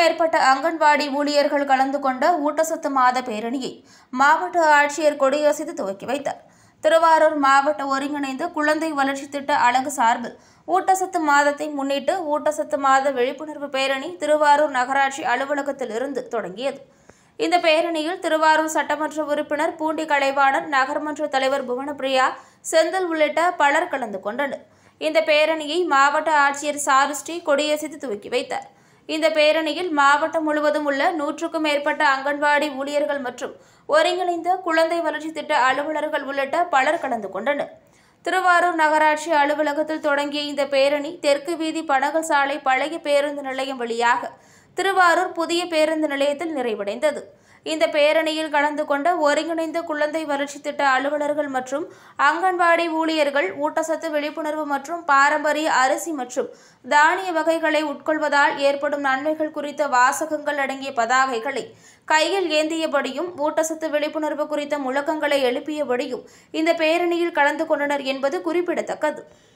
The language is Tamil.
மேற்பட்ட அங்கன்வாடி ஊழியர்கள் கலந்து கொண்ட ஊட்டச்சத்து மாத பேரணியை மாவட்ட ஆட்சியர் கொடியசைத்து துவக்கி வைத்தார். திருவாரூர் மாவட்ட ஒருங்கிணைந்த குழந்தை வளர்ச்சி திட்ட அலகு சார்பில் ஊட்டச்சத்து மாதத்தை முன்னிட்டு ஊட்டச்சத்து மாத விழிப்புணர்வு பேரணி திருவாரூர் நகராட்சி அலுவலகத்தில் இருந்து தொடங்கியது. இந்த பேரணியில் திருவாரூர் சட்டமன்ற உறுப்பினர் பூண்டி கலைவாணன், நகர்மன்ற தலைவர் புவனப்பிரியா, செந்தில் உள்ளிட்ட பலர் கலந்து கொண்டனர். இந்த பேரணியை மாவட்ட ஆட்சியர் சாருஸ்ரீ கொடியசைத்து துவக்கி வைத்தார். இந்த பேரணியில் மாவட்டம் முழுவதும் உள்ள 100க்கும் மேற்பட்ட அங்கன்வாடி ஊழியர்கள் மற்றும் ஒருங்கிணைந்த குழந்தை வளர்ச்சி திட்ட அலுவலர்கள் உள்ளிட்ட பலர் கலந்து கொண்டனர். திருவாரூர் நகராட்சி அலுவலகத்தில் தொடங்கிய இந்த பேரணி தெற்கு வீதி பனகல் சாலை பழைய பேருந்து நிலையம் வழியாக திருவாரூர் புதிய பேருந்து நிலையத்தில் நிறைவடைந்தது. இந்த பேரணியில் கலந்து கொண்ட ஒருங்கிணைந்த குழந்தை வளர்ச்சி திட்ட அலுவலர்கள் மற்றும் அங்கன்வாடி ஊழியர்கள் ஊட்டச்சத்து விழிப்புணர்வு மற்றும் பாரம்பரிய அரிசி மற்றும் தானிய வகைகளை உட்கொள்வதால் ஏற்படும் நன்மைகள் குறித்த வாசகங்கள் அடங்கிய பதாகைகளை கையில் ஏந்தியபடியும் ஊட்டச்சத்து விழிப்புணர்வு குறித்த முழக்கங்களை எழுப்பியபடியும் இந்த பேரணியில் கலந்து கொண்டனர் என்பது குறிப்பிடத்தக்கது.